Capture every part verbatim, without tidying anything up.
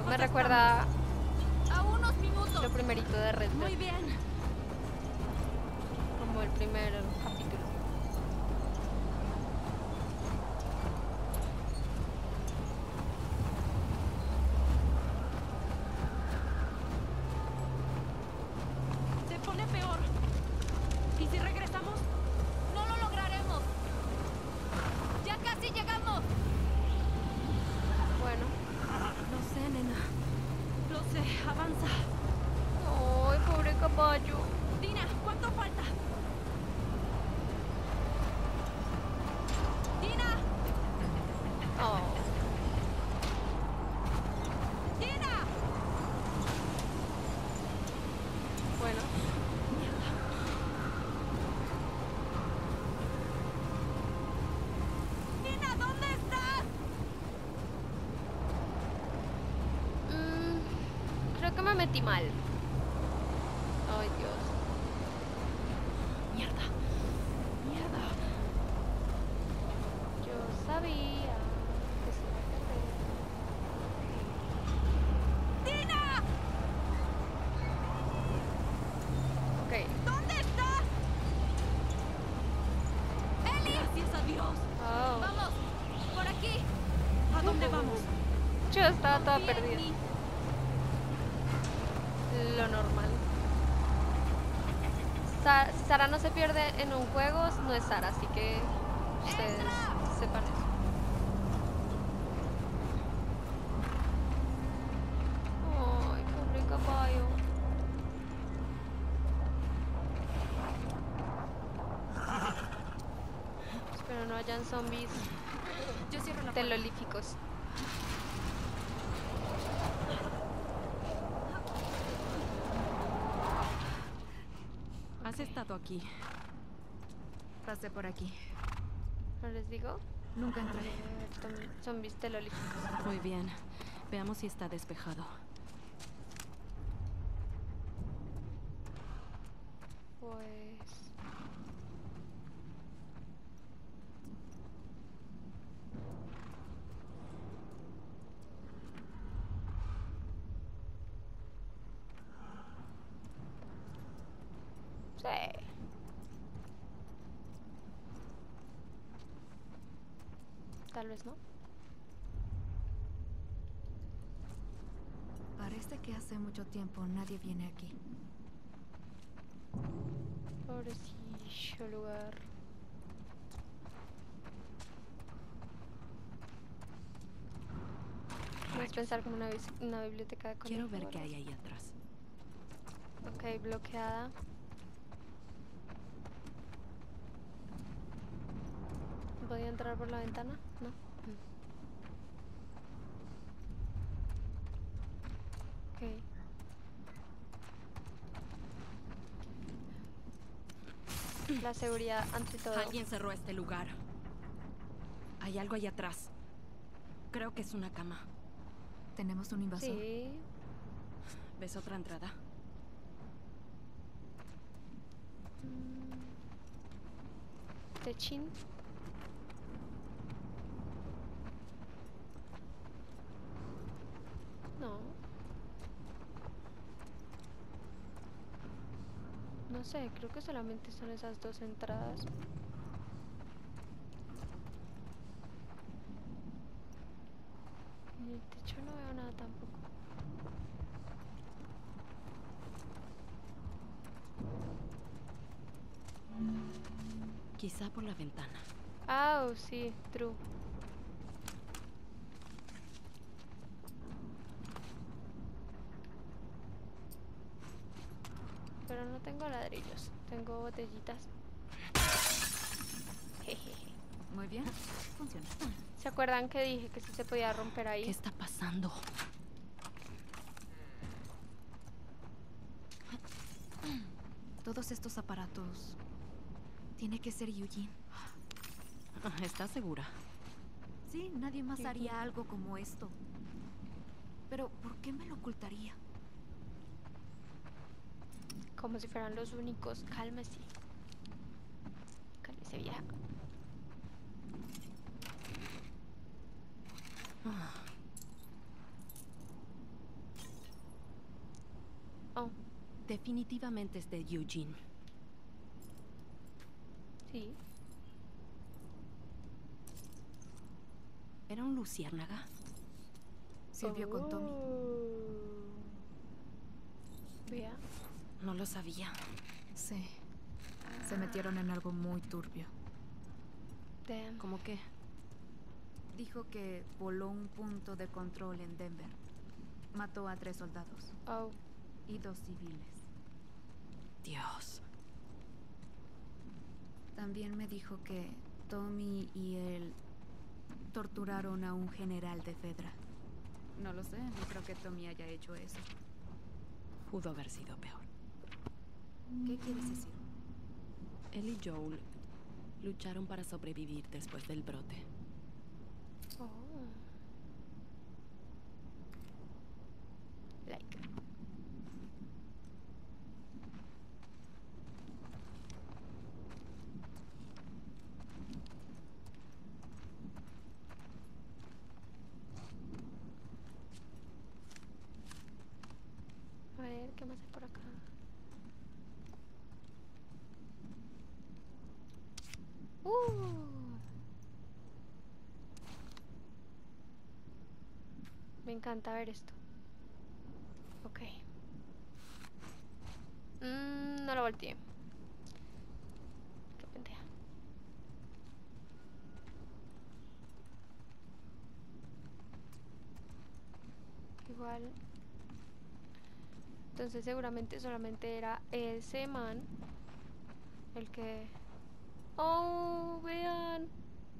Me recuerda a unos minutos. Lo primerito de Red Dead. Muy bien. Como el primer capítulo. Se pone peor. ¿Y si regresamos? No lo lograremos. Ya casi llegamos. Bueno. Lo sé, nena. Lo sé, avanza. Ay, pobre caballo. Dina, ¿cuánto falta? Dina. Oh. Dina. Bueno. Mierda. Dina, ¿dónde estás? Mm, creo que me metí mal. Ay, Dios. Mierda. Mierda. Yo sabía que se iba a perder. ¡Dina! Ok. ¿Dónde estás? ¡Eli! Gracias a Dios. Oh. Vamos, por aquí. ¿A dónde vamos? Yo estaba toda Confía en perdida. mí. Lo normal. Sa- si Sara no se pierde en un juego, no es Sara, así que ustedes ¡Entra! sepan eso. Ay, pobre caballo. Espero no hayan zombies Yo cierro la puerta. telolíficos. Has estado aquí. Pasé por aquí. ¿No les digo? Nunca entré. Eh, zom- zombies telolíficos. Muy bien. Veamos si está despejado. Pues... Sí. Tal vez no. Parece que hace mucho tiempo nadie viene aquí. Pobrecillo lugar. Puedes pensar como una, bis- una biblioteca de Quiero ver colegio, qué ¿verdad? hay ahí atrás. Ok, bloqueada. ¿Podía entrar por la ventana? No. Mm. Ok. La seguridad ante todo. Alguien cerró este lugar. Hay algo ahí atrás. Creo que es una cama. ¿Tenemos un invasor? Sí. ¿Ves otra entrada? Mm. Techín. No. No sé, creo que solamente son esas dos entradas. En el techo no veo nada tampoco. Quizá por la ventana. Ah, oh, sí, true. Pero no tengo ladrillos, tengo botellitas. Jejeje. Muy bien, funciona. ¿Se acuerdan que dije que sí se podía romper ahí? ¿Qué está pasando? Todos estos aparatos... Tiene que ser Eugene. ¿Estás segura? Sí, nadie más Eugene. haría algo como esto. Pero, ¿por qué me lo ocultaría? Como si fueran los únicos. Cálmese. Cálmese, vieja. Definitivamente es de Eugene. Sí. ¿Era un luciérnaga? Sirvió con Tommy. Oh. Vea. No lo sabía. Sí. Se metieron en algo muy turbio. Damn. ¿Cómo qué? Dijo que voló un punto de control en Denver. Mató a tres soldados Oh. y dos civiles. Dios. También me dijo que Tommy y él torturaron a un general de Fedra. No lo sé, no creo que Tommy haya hecho eso. Pudo haber sido peor. ¿Qué quieres decir? Él y Joel lucharon para sobrevivir después del brote. Oh. Like. A ver, ¿qué más hay por acá? Uh. Me encanta ver esto. Ok. Mm, no lo volteé. Qué pendeja. Igual. Entonces seguramente solamente era ese man el que... Oh, vean.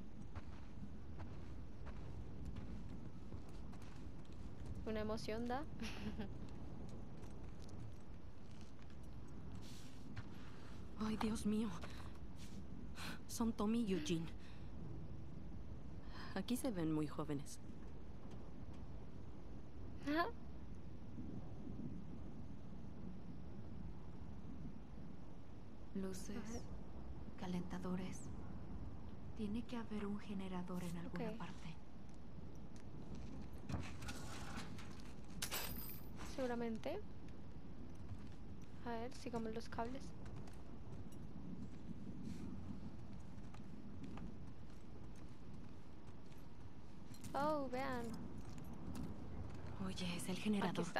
Una emoción da. Ay, Dios mío. Son Tommy y Eugene. Aquí se ven muy jóvenes. Luces, calentadores. Tiene que haber un generador en alguna Ok. parte. Seguramente. A ver, sigamos los cables. Oh, vean. Oye, es el Aquí generador. está.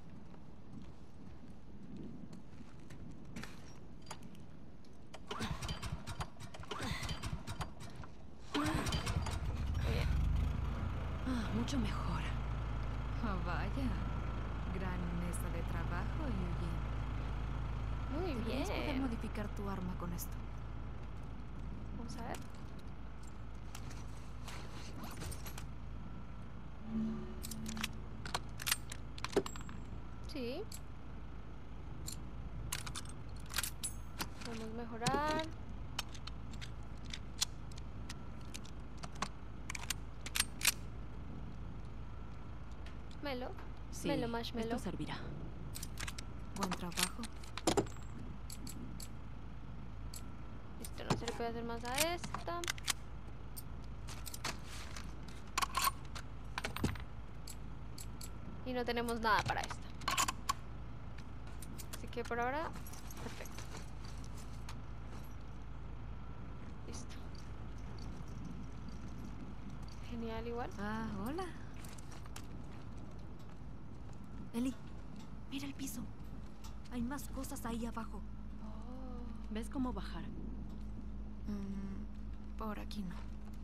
Muy bien. Ah, mucho mejor. Oh, vaya. Gran mesa de trabajo, Eugene. Muy Deberías poder bien. modificar tu arma con esto. Vamos a ver. Sí. Podemos mejorar. Melo. Sí, Melo marshmallow. esto servirá. Buen trabajo. Esto no se le puede hacer más a esta. Y no tenemos nada para esta. Así que por ahora, perfecto. Listo. Genial igual. Ah, hola. Eli, mira el piso. Hay más cosas ahí abajo. Oh. ¿Ves cómo bajar? Mm, por aquí no.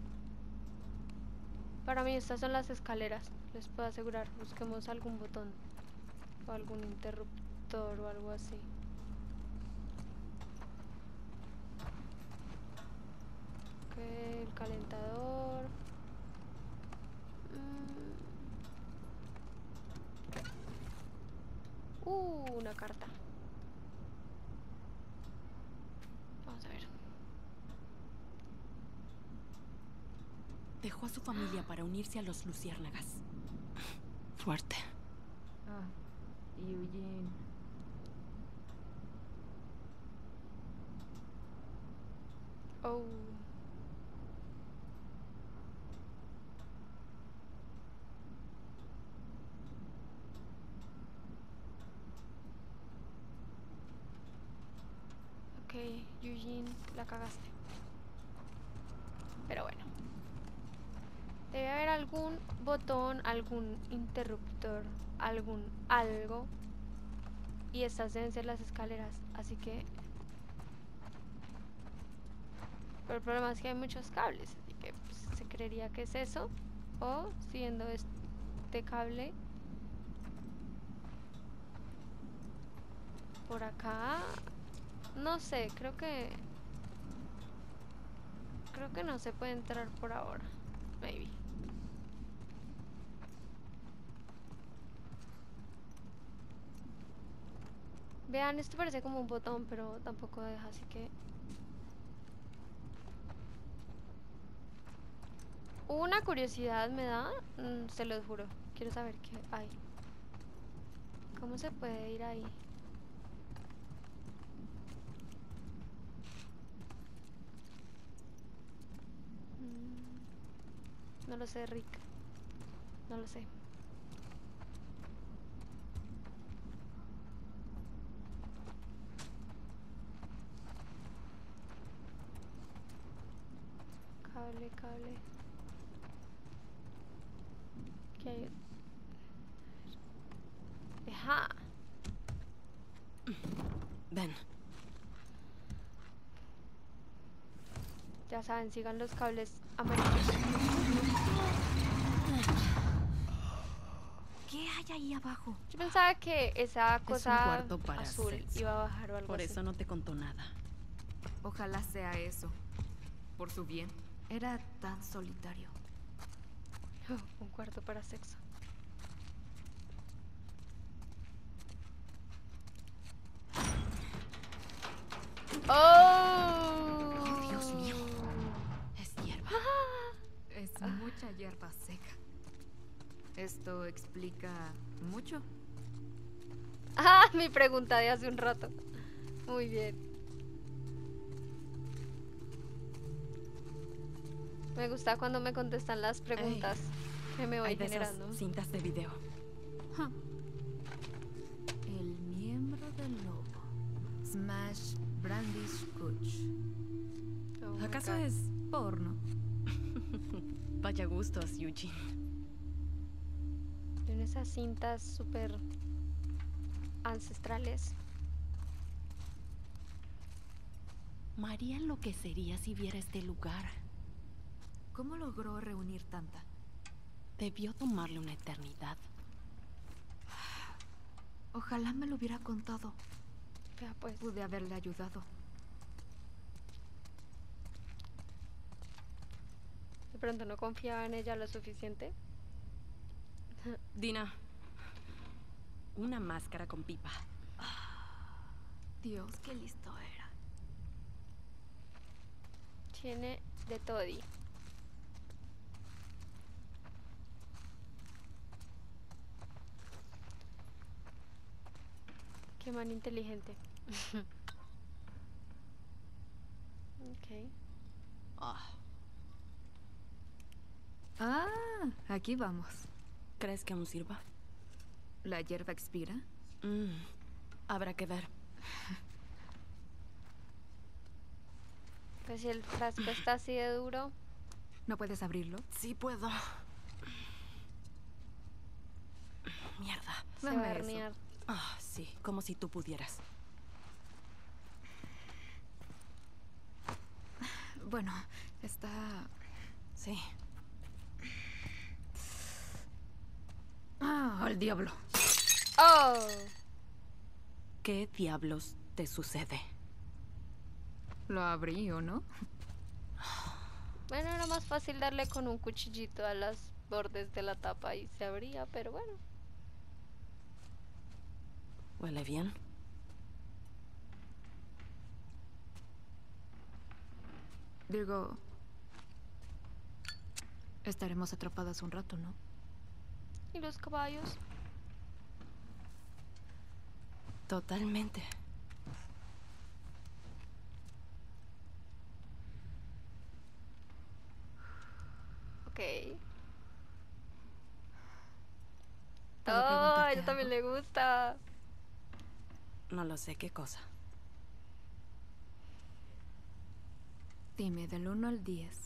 Para mí estas son las escaleras. Les puedo asegurar. Busquemos algún botón. O algún interruptor o algo así. Ok, el calentador. Mm. Uh, una carta. Vamos a ver. Dejó a su familia para unirse a los luciérnagas. Fuerte. Ah, Eugene. Oh. Ok, Eugene, la cagaste. Pero bueno. Debe haber algún botón, algún interruptor, algún algo. Y estas deben ser las escaleras, así que... Pero el problema es que hay muchos cables, así que pues, se creería que es eso. O siguiendo este cable por acá. No sé, creo que... Creo que no se puede entrar por ahora. Maybe. Vean, esto parece como un botón, pero tampoco deja, así que... Una curiosidad me da, mm, se los juro. Quiero saber qué hay. ¿Cómo se puede ir ahí? Mm, no lo sé, Rick. No lo sé. Cable, cable. ¿Qué hay? Ajá. Ven. Ya saben, sigan los cables amarillos. ¿Qué hay ahí abajo? Yo pensaba que esa Es un cosa cuarto para azul sexo. iba a bajar o algo Por así. eso no te contó nada. Ojalá sea eso. Por su bien. Era tan solitario. Un cuarto para sexo. ¡Oh! Oh, Dios mío. Es hierba. Es mucha hierba seca. Esto explica mucho. Ah, mi pregunta de hace un rato. Muy bien. Me gusta cuando me contestan las preguntas que me voy Hay de esas generando. cintas de video. Huh. El miembro del lobo. Smash Brandish Kuch. Oh my ¿Acaso God. es...? Porno. Vaya gustos, Eugene. Tiene esas cintas súper ancestrales. María enloquecería si viera este lugar. ¿Cómo logró reunir tanta? Debió tomarle una eternidad. Ojalá me lo hubiera contado. Ya pues. Pude haberle ayudado. De pronto no confiaba en ella lo suficiente. Dina. Una máscara con pipa. Dios, qué listo era. Tiene de toddy. Qué man inteligente. Ok. Ah, Ah, aquí vamos. ¿crees que aún sirva? ¿La hierba expira? Mm, habrá que ver. Pues si el frasco está así de duro. ¿No puedes abrirlo? Sí puedo. Mierda. Se Dame va a eso. herniar. Ah, sí, como si tú pudieras. Bueno, está... Sí. Ah, al diablo. ¡Oh! ¿Qué diablos te sucede? Lo abrí, ¿o no? Bueno, era más fácil darle con un cuchillito a los bordes de la tapa y se abría, pero bueno. ¿Huele bien? Digo... Estaremos atrapadas un rato, ¿no? ¿Y los caballos? Totalmente. Ok. ¿Puedo ¡Oh! A preguntarte ella también algo? le gusta. No lo sé qué cosa. Dime, del uno al diez.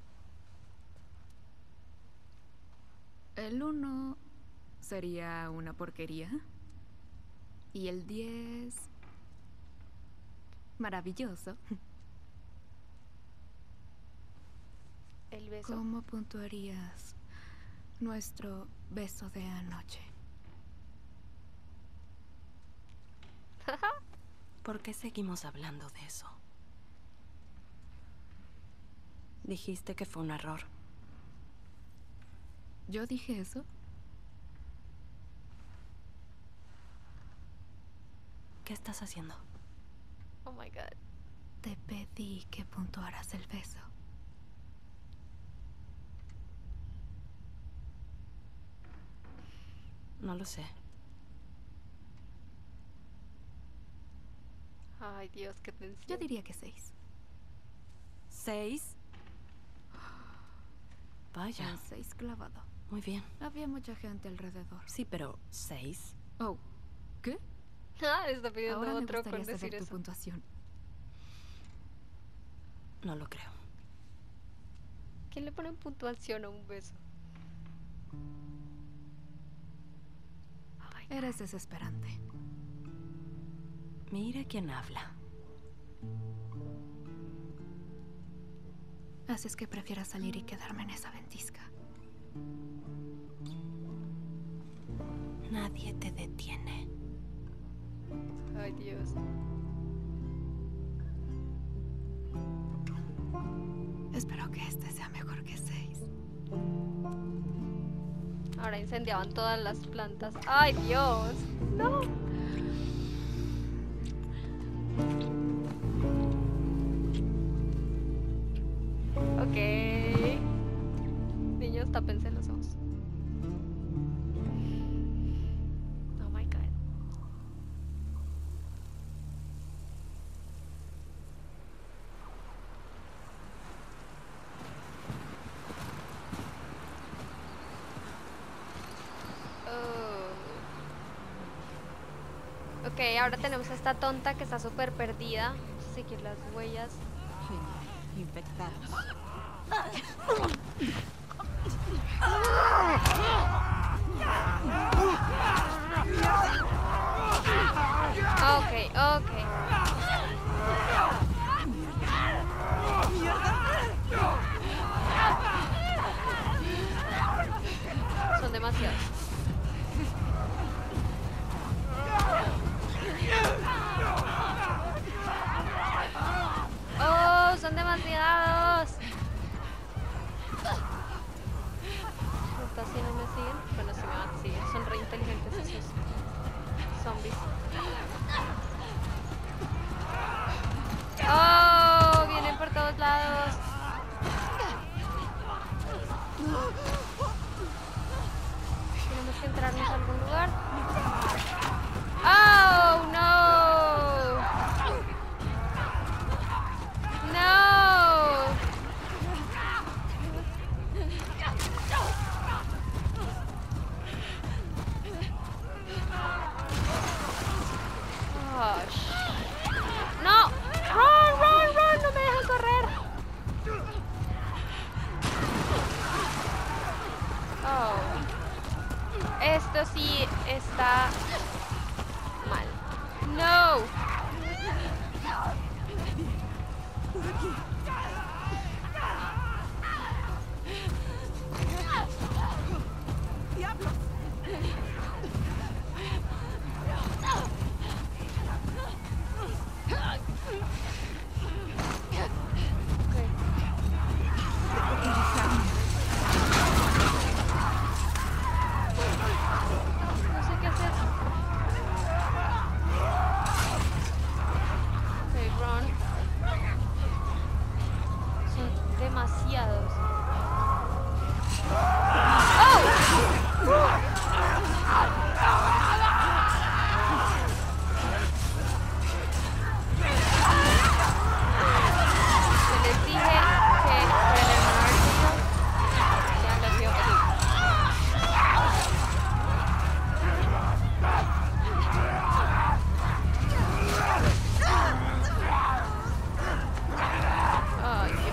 El uno sería una porquería. Y el diez... maravilloso. El beso. ¿Cómo puntuarías nuestro beso de anoche? ¿Por qué seguimos hablando de eso? Dijiste que fue un error. ¿Yo dije eso? ¿Qué estás haciendo? Oh my god. Te pedí que puntuaras el beso. No lo sé. Ay, Dios, qué tensión. Yo diría que seis. ¿Seis? Vaya. Un seis clavado. Muy bien. Había mucha gente alrededor. Sí, pero ¿seis? Oh, ¿qué? Ah, le está pidiendo Ahora me otro gustaría con decir saber tu eso. puntuación. No lo creo. ¿Quién le pone puntuación a un beso? Ay, Eres desesperante. Mira quién habla. Haces que prefiera salir y quedarme en esa ventisca. Nadie te detiene. ay, Dios. Espero que este sea mejor que seis. Ahora incendiaban todas las plantas. ¡Ay, Dios! ¡No! Ok. Niños, tápense los ojos. Oh my god. Oh. Ok, ahora tenemos a esta tonta que está súper perdida. Vamos a seguir las huellas. Infectados. Ok, ok. Son demasiados. Oh, son demasiados. Si no me siguen, bueno, si me van a seguir, son re inteligentes esos zombies. Oh, vienen por todos lados. Tenemos que entrarnos a algún lugar. Oh, no. No. Gosh. No. Run, run, run. No me dejan correr. Oh. Esto sí está mal. No. No sé qué hacer. Ok, run. Son demasiados. Se les dije que por el hermano Arturo ya los vio venir. Ay,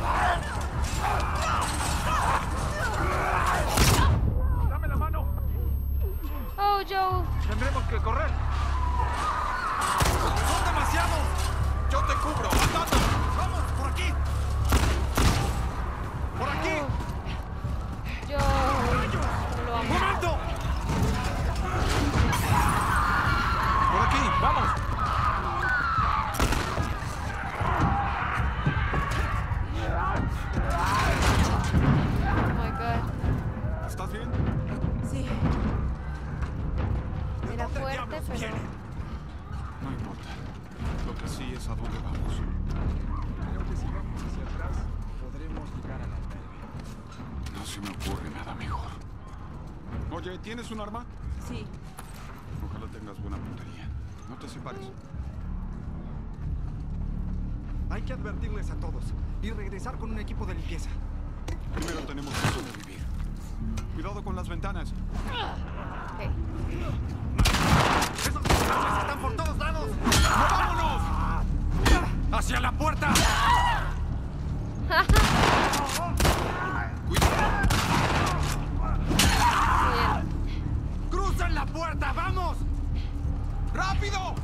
Eh, ¿tienes un arma? Sí. Ojalá tengas buena puntería. No te separes. Hay que advertirles a todos y regresar con un equipo de limpieza. Primero tenemos que sobrevivir. Cuidado con las ventanas. Ok. ¡Esos desgraciados están por todos lados! ¡Vámonos! ¡Hacia la puerta! Cuidado. Bien. ¡Cruzan la puerta! ¡Vamos! ¡Rápido!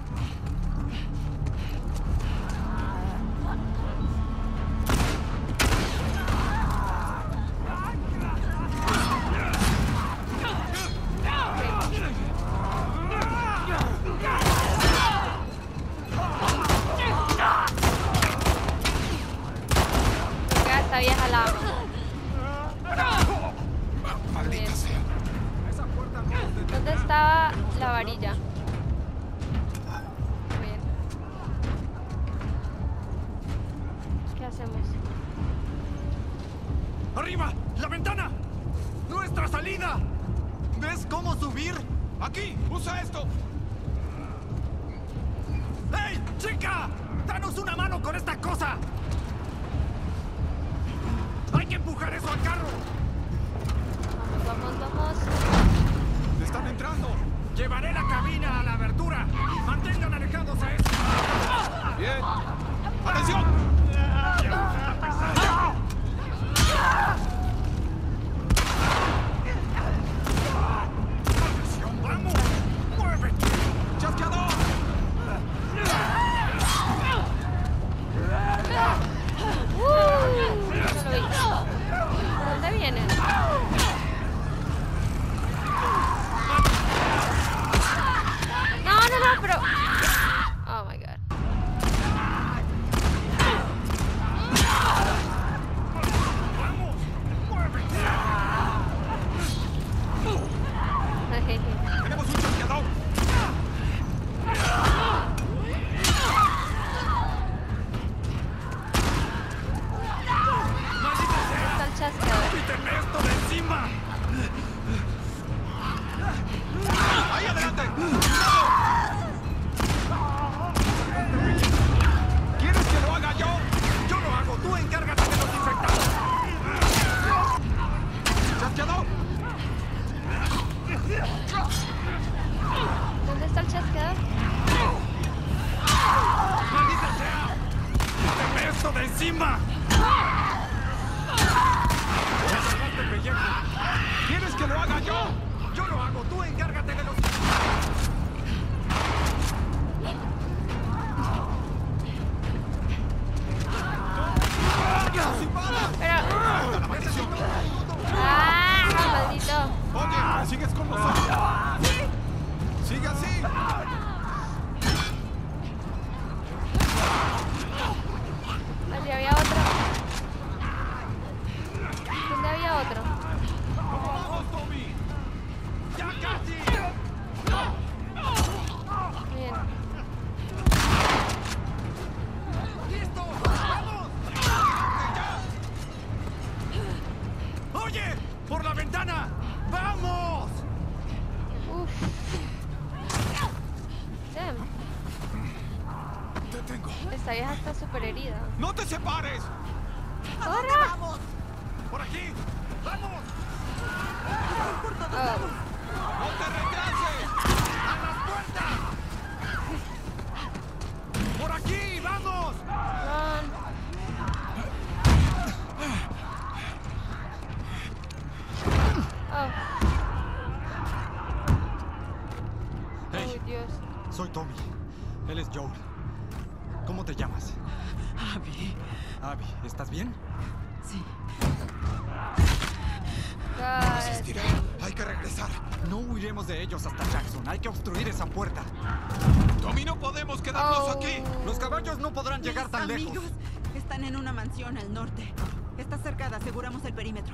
Ya esta vieja la amo. Maldita sea. Esa puerta no nos detendrá. ¿Dónde estaba la varilla? Bien. ¿Qué hacemos? ¡Arriba! ¡La ventana! ¡Nuestra salida! ¿Ves cómo subir? ¡Aquí! ¡Usa esto! ¡Ey, chica! ¡Danos una mano con esta cosa! ¡Hay que empujar eso al carro! Vamos, vamos, vamos. ¡Están entrando! Llevaré la cabina a la abertura. Mantengan alejados a eso. ¡Bien! ¡Atención! ¡Vamos! ¡Muévete! ¡Chasqueador! Uh, no lo vi. ¿De dónde vienen? No, no, no, pero... Oh my god. ¡Vamos! ¡Muévete! ¡Tenemos un chasqueador! Está el chasqueador. ¡Quítenme esto de encima! ¡Ahí adelante! ¿Quieres que lo haga yo? ¡Yo lo hago! ¡Tú encárgate de los infectados! ¡Chasqueador! ¿Dónde está el chasqueador? ¡Maldita sea! ¡Quítenme esto de encima! ¡Me salvaste el pellejo! ¿Quieres que lo haga yo? ¡Yo lo hago! ¡Tú encárgate de los... Pero... ¡La maldición! ¡Ah, maldito! Oye, ¿sigues con nosotros? ¡Sigue así! Allí había otro. ¿Dónde había otro? ¡Vamos, Tommy! ¡Ya casi! Bien. ¡Listo! ¡Vamos! ¡Oye! ¡Por la ventana! ¡Vamos! Uf. Damn. ¡Te tengo! Esta vieja está súper herida. ¡No te separes! ¡Corra! ¡Por aquí! ¡Vamos! Oh. ¡No te retrases! ¡A las puertas! ¡Por aquí! ¡Vamos! Run. Oh. Hey. Oh, Dios. Soy Tommy. Él es Joel. ¿Cómo te llamas? Abby. Abby, ¿estás bien? Sí. Resistirá. God. Hay que regresar. No huiremos de ellos hasta Jackson. Hay que obstruir esa puerta. Tommy, no podemos quedarnos Oh. aquí. Los caballos no podrán llegar Mis tan amigos lejos. están en una mansión al norte. Está cercada, aseguramos el perímetro.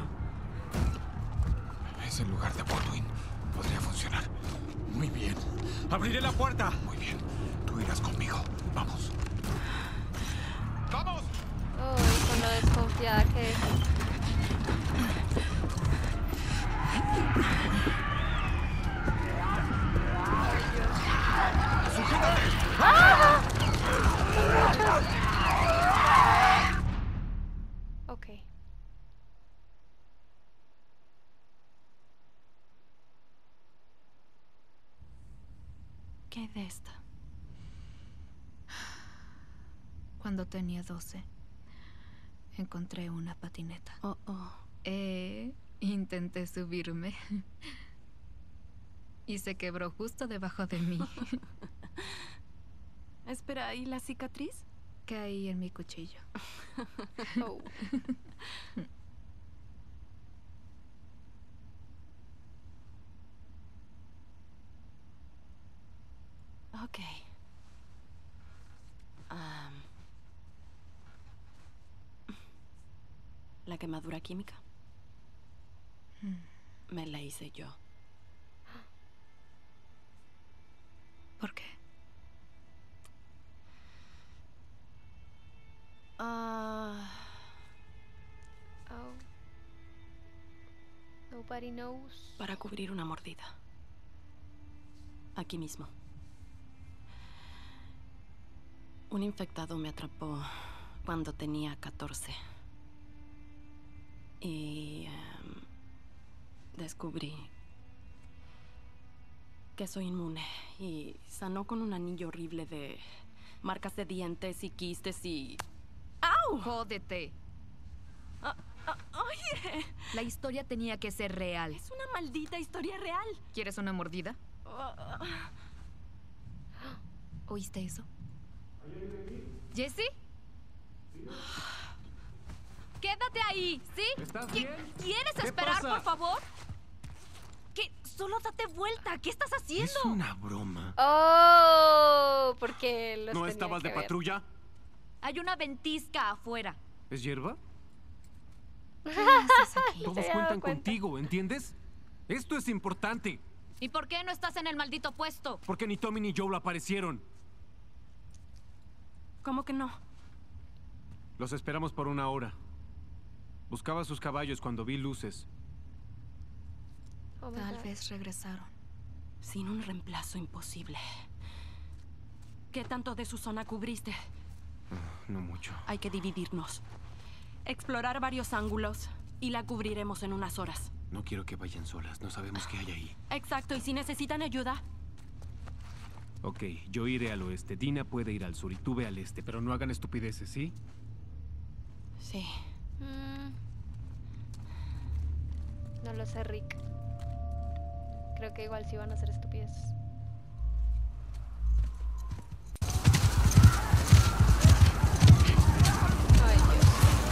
Es el lugar de Baldwin. Podría funcionar. Muy bien. Abriré la puerta. Muy bien. Tú irás conmigo. Vamos. ¡Vamos! Uy, con lo desconfiada que es. ¿Qué hay de esta? Cuando tenía doce, encontré una patineta. Oh, oh. Eh, intenté subirme. Y se quebró justo debajo de mí. Espera, ¿y la cicatriz? Caí en mi cuchillo. Oh. Ok. Am, la quemadura química. Me la hice yo. ¿Por qué? Ah, Oh. Nobody knows. para cubrir una mordida. Aquí mismo. Un infectado me atrapó cuando tenía catorce. Y em, descubrí que soy inmune. Y sanó con un anillo horrible de marcas de dientes y quistes y... ¡Au! ¡Jódete! Ah, ah, ¡Oye! La historia tenía que ser real. Es una maldita historia real. ¿Quieres una mordida? Ah, ¿Oíste eso? ¿Jesse? Quédate ahí, ¿sí? ¿Estás ¿Qui- bien? ¿Quieres ¿Qué esperar, pasa? por favor? ¿Qué? Solo date vuelta. ¿Qué estás haciendo? Es una broma. Oh, porque los ¿No tenía estabas que de ver. patrulla? Hay una ventisca afuera. ¿Es hierba? ¿Qué haces aquí? Todos había dado cuentan cuenta. contigo, ¿entiendes? Esto es importante, ¿Y por qué no estás en el maldito puesto? porque ni Tommy ni Joel aparecieron. ¿Cómo que no? Los esperamos por una hora. Buscaba sus caballos cuando vi luces. Oh my Tal God. vez regresaron. Sin un reemplazo imposible. ¿Qué tanto de su zona cubriste? No mucho. Hay que dividirnos. Explorar varios ángulos y la cubriremos en unas horas. No quiero que vayan solas. No sabemos qué hay ahí. Exacto, y si necesitan ayuda, Ok, yo iré al oeste. Dina puede ir al sur y tú ve al este, pero no hagan estupideces, ¿sí? sí. Mm. No lo sé, Rick. Creo que igual sí van a ser estupideces. Ay, Dios.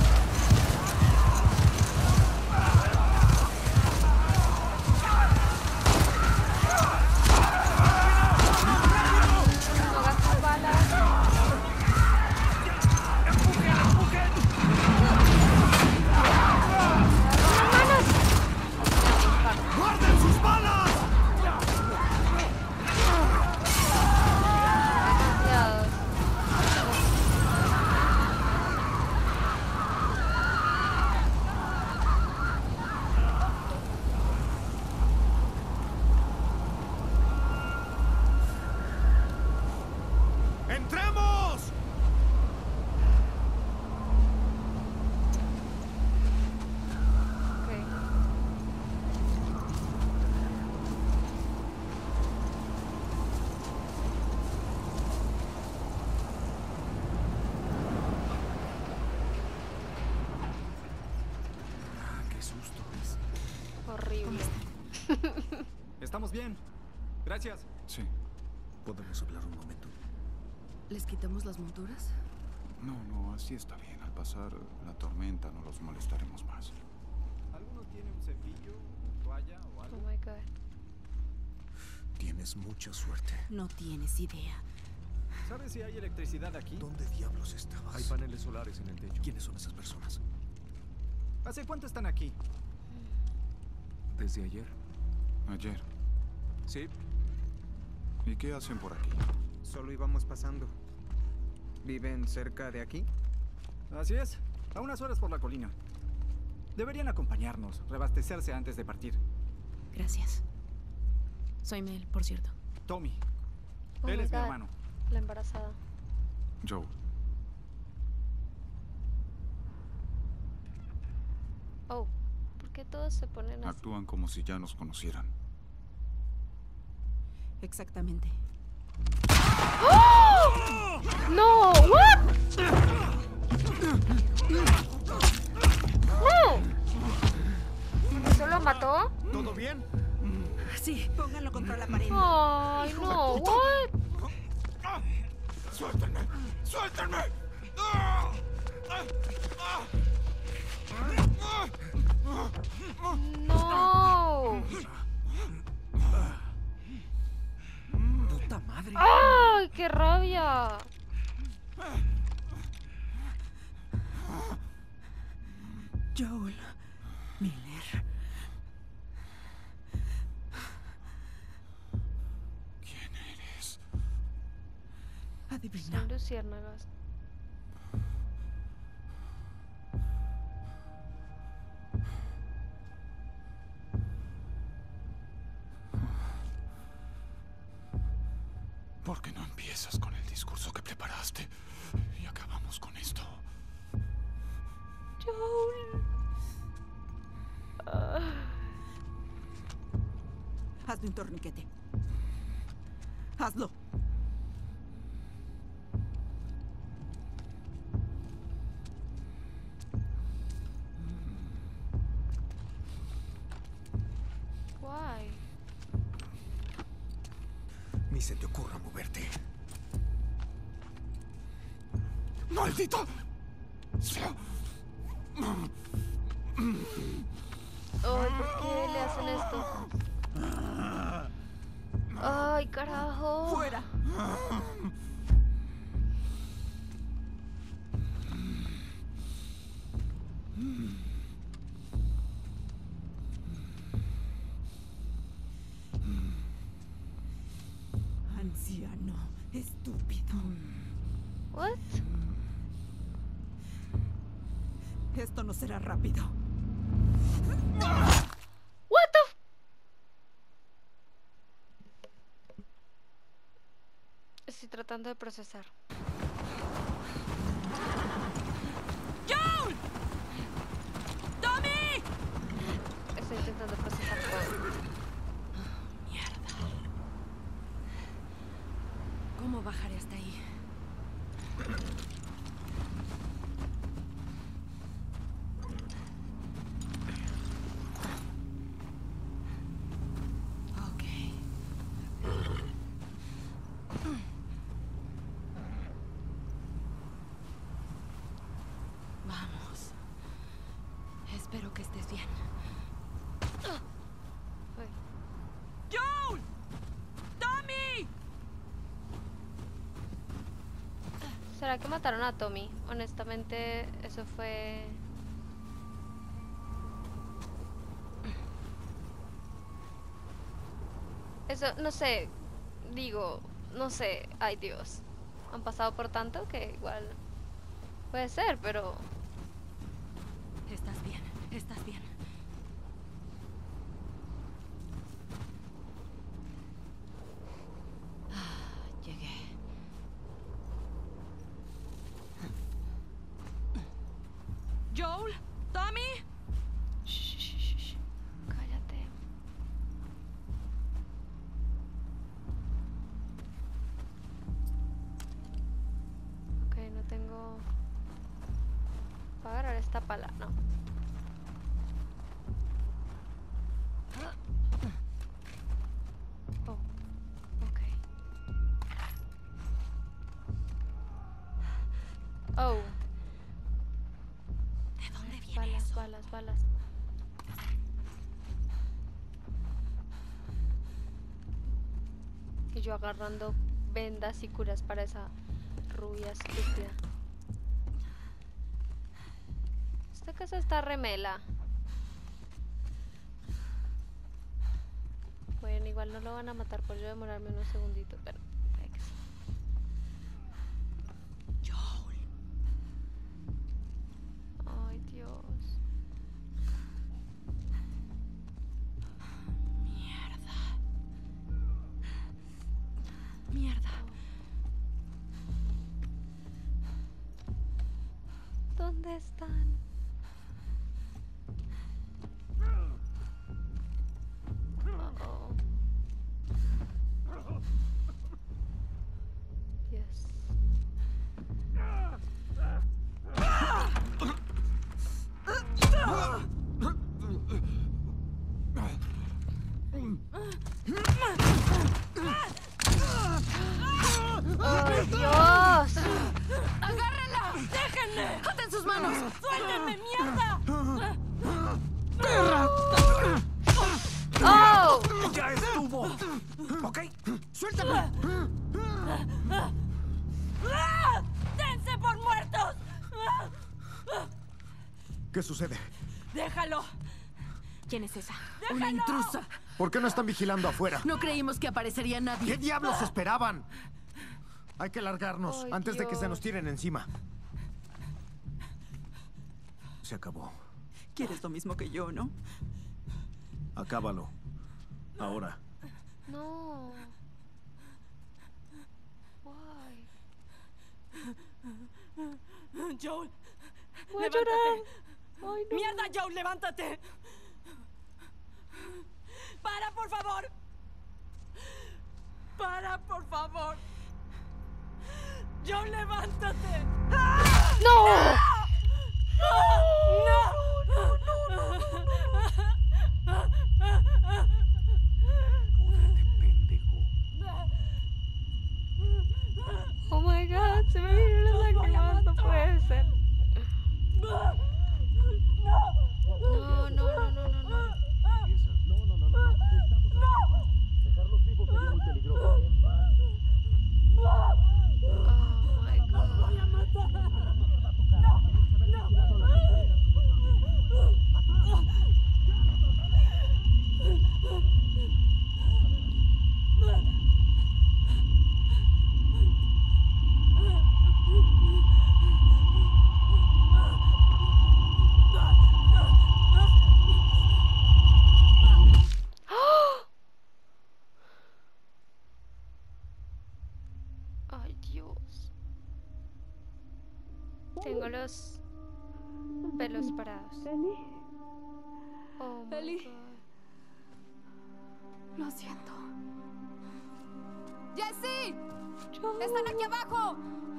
No gastes balas. ¡Guarden sus balas! Demasiados. ¡Entremos! Ok. Ah, qué susto, ¿ves? Horrible. Estamos bien. Gracias. Sí. ¿Podemos hablar un momento? ¿Les quitamos las monturas? No, no, así está bien. Al pasar la tormenta no los molestaremos más. ¿Alguno tiene un cepillo, toalla o Oh algo? my God. Tienes mucha suerte. No tienes idea. ¿Sabes si hay electricidad aquí? ¿Dónde diablos estabas? Hay paneles solares en el techo. ¿Quiénes son esas personas? ¿Hace cuánto están aquí? ¿Desde ayer? Ayer. Sí, ¿Y qué hacen por aquí? Solo íbamos pasando. ¿Viven cerca de aquí? así es. A unas horas por la colina. Deberían acompañarnos, reabastecerse antes de partir. Gracias. Soy Mel, por cierto. Tommy. Oh Él my es mi God. hermano. La embarazada. Joel. Oh, ¿por qué todos se ponen así? Actúan como si ya nos conocieran. Exactamente. ¡Oh! No, what? No. ¿Eso lo mató? ¿Todo bien? Sí, pónganlo contra la pared. Ay, no, what? ¡Suéltenme! ¡Suéltenme! No. ¡Puta madre! ¡Ay, qué rabia! Joel Miller. ¿Quién eres? Adivina. Son luciérnagas. ¿Por qué no empiezas con el discurso que preparaste y acabamos con esto? Joel. Ah. Hazle un torniquete. Hazlo. Why? Ni se te ocurra moverte. ¡Maldita sea! Ay, ¿por qué le hacen esto? Ay, carajo. ¡Fuera! Anciano, estúpido. What? Esto no será rápido. What the f- Estoy tratando de procesar. ¡Joel! ¡Tommy! Estoy intentando procesar todo. Mierda. ¿Cómo bajaré hasta ahí? Ok. Vamos. Espero que estés bien. Ay. ¡Joel! ¡Tommy! ¿Será que mataron a Tommy? Honestamente, eso fue... Eso, no sé, digo, no sé, ay Dios. Han pasado por tanto que igual puede ser, pero... Estás bien, estás bien. Ah, llegué. Joel, Tommy. Shh, shh, shh, shh. Cállate. Ok, no tengo... Para agarrar esta pala, no. Oh, ok. Oh. ¿De dónde viene Balas, eso? balas, balas. Y yo agarrando vendas y curas para esa rubia estúpida. Esta casa está remela. Bueno, igual no lo van a matar por yo demorarme unos segunditos, pero... ex. Joel. Ay, Dios. Mierda. Mierda. ¿Dónde están? Uh-oh. ¡Aten sus manos! ¡Suéltenme, mierda! ¡Oh! ¡Ya estuvo! ¿Ok? ¡Suéltame! ¡Dense por muertos! ¿Qué sucede? ¡Déjalo! ¿Quién es esa? ¡Déjalo! Una intrusa. ¿Por qué no están vigilando afuera? No creímos que aparecería nadie. ¿Qué diablos esperaban? Hay que largarnos Ay, antes de que se Dios. nos tiren encima. Se acabó. Quieres lo mismo que yo, ¿no? Acábalo. Ahora. No. Why? Joel, Voy a levántate. llorar. Ay, no. ¡Mierda, Joel, levántate! ¡Para, por favor! ¡Para, por favor! ¡Joel, levántate! ¡No! Oh my god, se me vienen las lágrimas, no puede ser. No, no, no, no, no, no. No, no, no, no. Estamos... Dejarlos vivos sería muy peligroso. Oh my god. Ay, Dios. Tengo los pelos parados. Oh my Eli. god. Lo siento. ¡Jessie! ¡Están aquí abajo!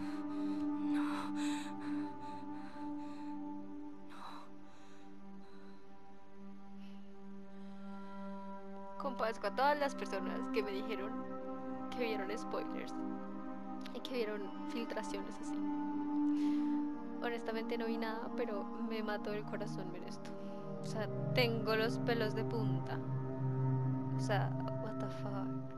Compadezco a todas las personas que me dijeron que vieron spoilers y que vieron filtraciones así. Honestamente no vi nada, pero me mató el corazón ver esto. O sea, tengo los pelos de punta. O sea, what the fuck.